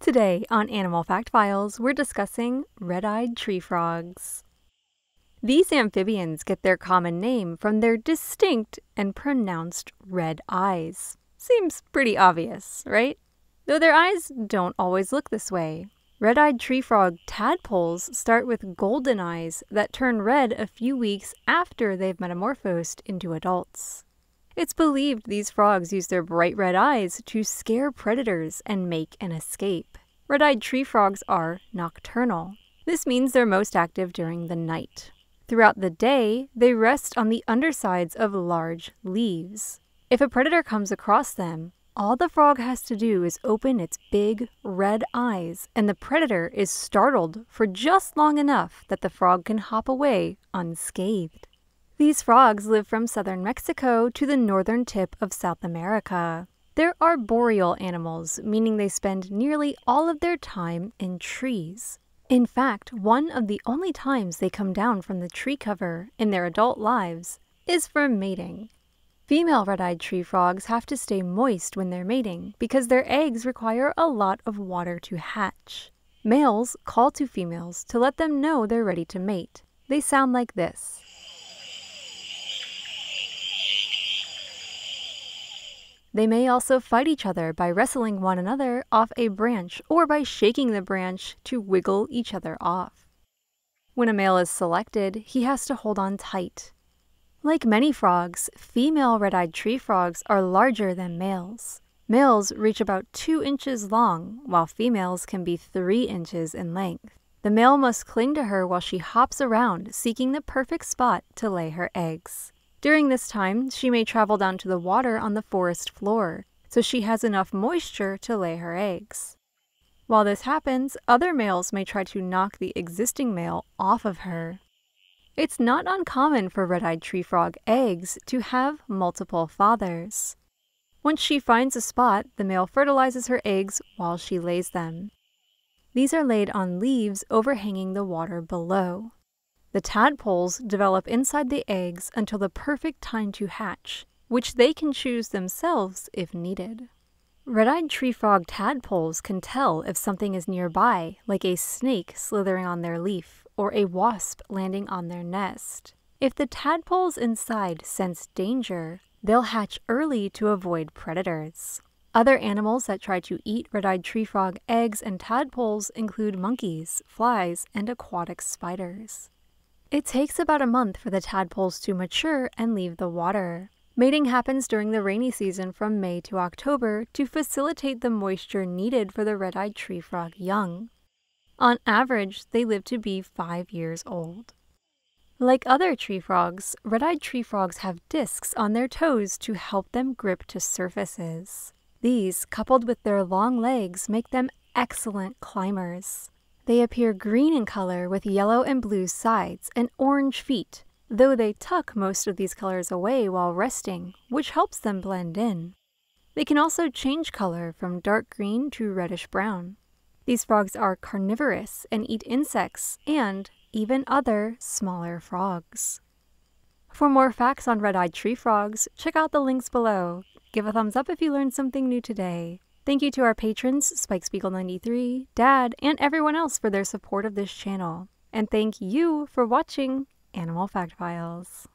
Today on Animal Fact Files, we're discussing red-eyed tree frogs. These amphibians get their common name from their distinct and pronounced red eyes. Seems pretty obvious, right? Though their eyes don't always look this way. Red-eyed tree frog tadpoles start with golden eyes that turn red a few weeks after they've metamorphosed into adults. It's believed these frogs use their bright red eyes to scare predators and make an escape. Red-eyed tree frogs are nocturnal. This means they're most active during the night. Throughout the day, they rest on the undersides of large leaves. If a predator comes across them, all the frog has to do is open its big red eyes, and the predator is startled for just long enough that the frog can hop away unscathed. These frogs live from southern Mexico to the northern tip of South America. They're arboreal animals, meaning they spend nearly all of their time in trees. In fact, one of the only times they come down from the tree cover in their adult lives is for mating. Female red-eyed tree frogs have to stay moist when they're mating because their eggs require a lot of water to hatch. Males call to females to let them know they're ready to mate. They sound like this. They may also fight each other by wrestling one another off a branch or by shaking the branch to wiggle each other off. When a male is selected, he has to hold on tight. Like many frogs, female red-eyed tree frogs are larger than males. Males reach about 2 inches long, while females can be 3 inches in length. The male must cling to her while she hops around, seeking the perfect spot to lay her eggs. During this time, she may travel down to the water on the forest floor, so she has enough moisture to lay her eggs. While this happens, other males may try to knock the existing male off of her. It's not uncommon for red-eyed tree frog eggs to have multiple fathers. Once she finds a spot, the male fertilizes her eggs while she lays them. These are laid on leaves overhanging the water below. The tadpoles develop inside the eggs until the perfect time to hatch, which they can choose themselves if needed. Red-eyed tree frog tadpoles can tell if something is nearby, like a snake slithering on their leaf or a wasp landing on their nest. If the tadpoles inside sense danger, they'll hatch early to avoid predators. Other animals that try to eat red-eyed tree frog eggs and tadpoles include monkeys, flies, and aquatic spiders. It takes about a month for the tadpoles to mature and leave the water. Mating happens during the rainy season from May to October to facilitate the moisture needed for the red-eyed tree frog young. On average, they live to be 5 years old. Like other tree frogs, red-eyed tree frogs have discs on their toes to help them grip to surfaces. These, coupled with their long legs, make them excellent climbers. They appear green in color with yellow and blue sides and orange feet, though they tuck most of these colors away while resting, which helps them blend in. They can also change color from dark green to reddish brown. These frogs are carnivorous and eat insects and even other smaller frogs. For more facts on red-eyed tree frogs, check out the links below. Give a thumbs up if you learned something new today. Thank you to our patrons, SpikeSpiegel93, Dad, and everyone else for their support of this channel. And thank you for watching Animal Fact Files.